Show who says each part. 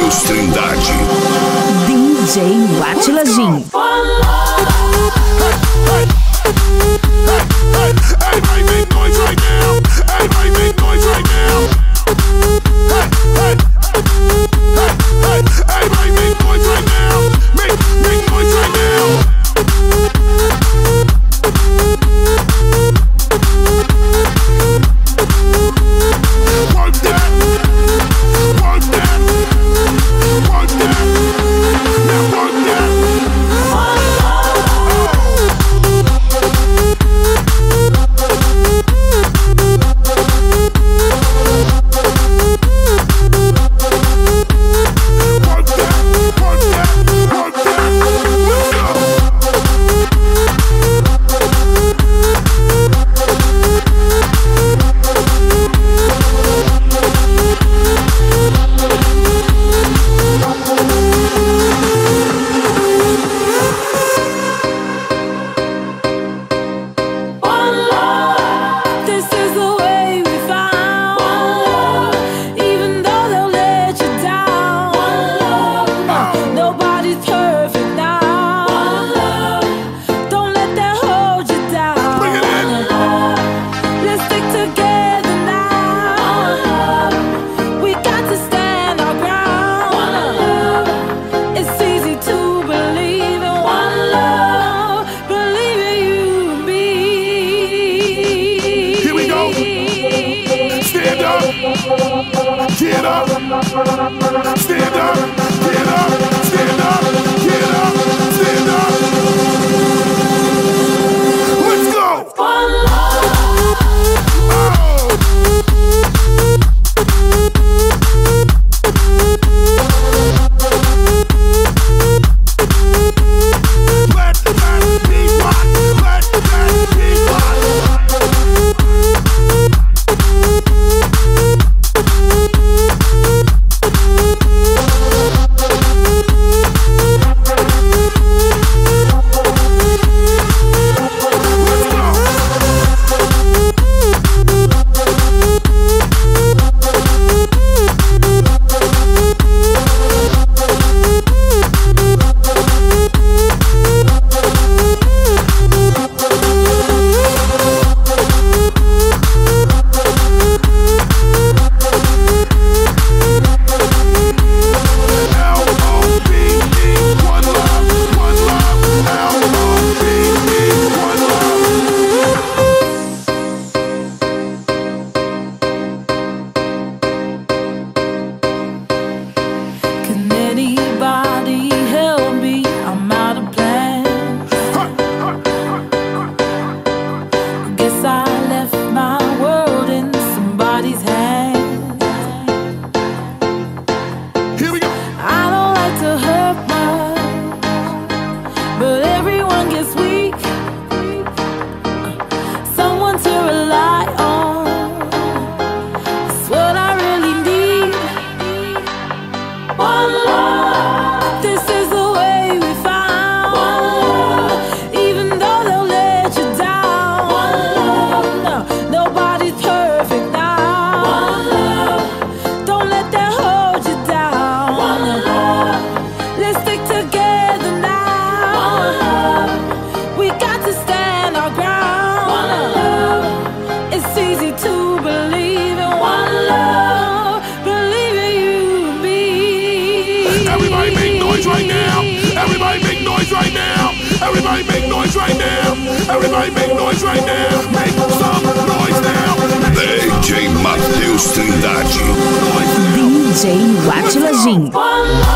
Speaker 1: Matheus Trindade.
Speaker 2: DJ Watila Gyn.
Speaker 3: Everybody make noise right now. Everybody make noise right now. Everybody make noise right now. Make noise right now. Work that. Work that. Work that. Now work that. Get up, stand up, get up, stand up, get up, stand up. Let's go. Let that be what, let that be what. Everybody make noise right now. Everybody make noise right now. Make some noise now.
Speaker 1: DJ Matheus Trindade.
Speaker 2: DJ Watila Gyn.